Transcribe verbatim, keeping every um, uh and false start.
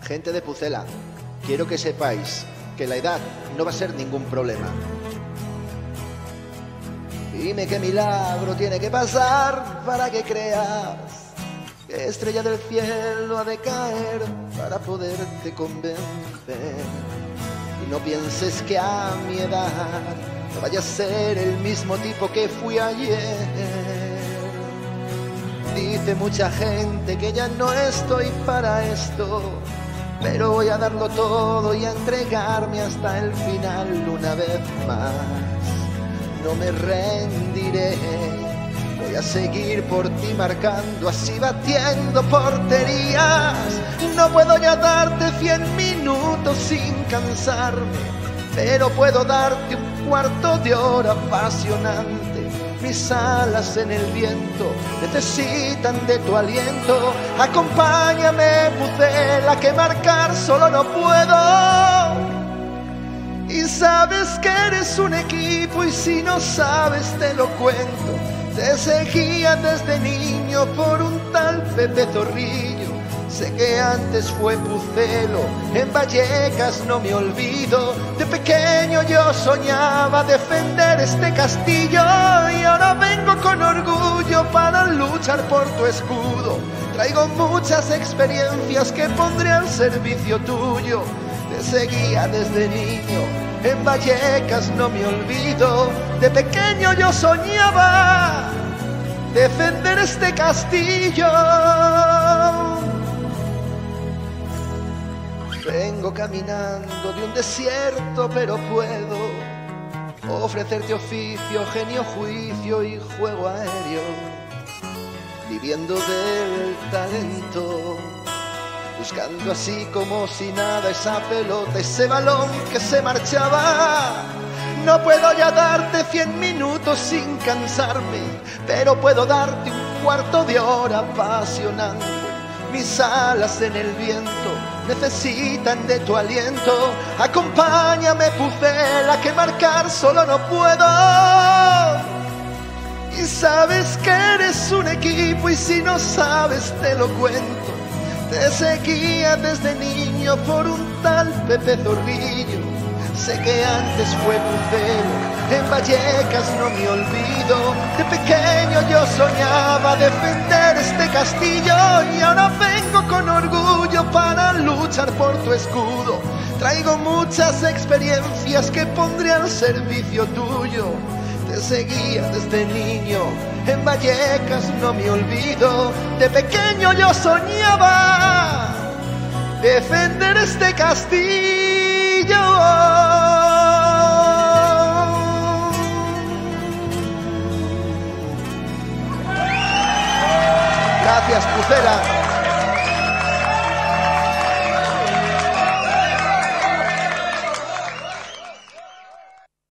Gente de Pucela, quiero que sepáis que la edad no va a ser ningún problema. Dime qué milagro tiene que pasar para que creas que estrella del cielo ha de caer para poderte convencer. Y no pienses que a mi edad no vaya a ser el mismo tipo que fui ayer. Dice mucha gente que ya no estoy para esto, pero voy a darlo todo y a entregarme hasta el final una vez más. No me rendiré, voy a seguir por ti marcando, así batiendo porterías. No puedo ya darte cien minutos sin cansarme, pero puedo darte un cuarto de hora apasionante. Mis alas en el viento necesitan de tu aliento. Acompáñame, Pucela, que marcar solo no puedo. Y sabes que eres un equipo, y si no sabes te lo cuento. Te seguía desde niño por un tal Pepe Zorrillo. Sé que antes fue Pucelo, en Vallecas no me olvido. De pequeño yo soñaba defender este castillo, y ahora vengo con orgullo para luchar por tu escudo. Traigo muchas experiencias que pondré al servicio tuyo. Te seguía desde niño, en Vallecas no me olvido. De pequeño yo soñaba defender este castillo. Vengo caminando de un desierto, pero puedo ofrecerte oficio, genio, juicio y juego aéreo, viviendo del talento, buscando así como si nada esa pelota, ese balón que se marchaba. No puedo ya darte cien minutos sin cansarme, pero puedo darte un cuarto de hora apasionante. Mis alas en el viento necesitan de tu aliento. Acompáñame, Pucela, que marcar solo no puedo. Y sabes que eres un equipo, y si no sabes te lo cuento. Te seguía desde niño por un tal Pepe Zorrillo. Sé que antes fue Pucelo, en Vallecas no me olvido. De pequeño yo soñaba defender este castillo, y ahora vengo con orgullo para luchar por tu escudo. Traigo muchas experiencias que pondré al servicio tuyo. Te seguía desde niño, en Vallecas no me olvido. De pequeño yo soñaba defender este castillo. Gracias, Pucela.